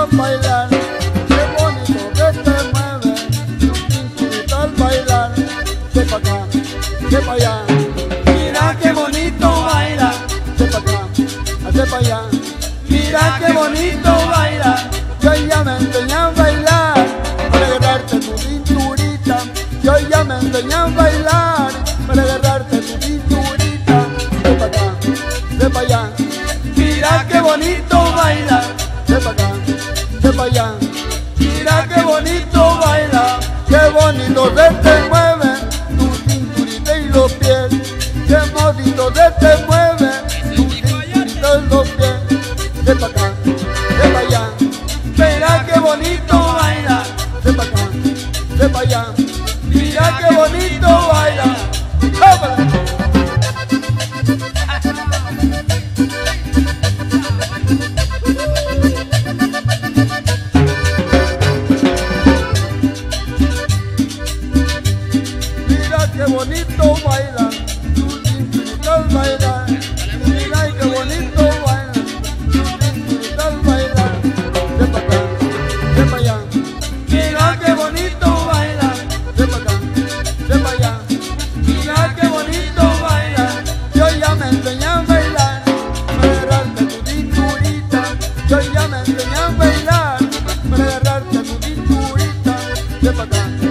bailar, qué bonito que te mueve tu cinturita al bailar, de pa' acá, de pa' allá, Mira qué bonito baila, de pa' acá, de pa' allá. mira qué bonito baila. Yo ya me enseñé a bailar para agarrarte tu cinturita. Yo ya me enseñé a bailar para agarrarte tu cinturita. De pa' acá, de pa' allá, Mira qué bonito baila, de pa' acá, de pa' allá. mira qué bonito baila. Qué bonito se te mueve tu cinturita y los pies. Qué bonito se te mueve tu cinturita y los pies. De pa' acá, de pa' allá, Mira qué bonito baila, de pa' acá, de pa' allá. mira qué bonito baila. ¡Vámonos! Mira qué bonito baila, tu cinturita al bailar. Mira qué bonito baila, tu cinturita al bailar. De pa' acá, de pa' allá, Mira qué bonito baila, de pa' acá, de pa' allá. mira qué bonito baila. Yo ya me enseñé a bailar, para agarrarte tu cinturita. Yo ya me enseñé a bailar, para agarrarte tu cinturita. De pa' acá,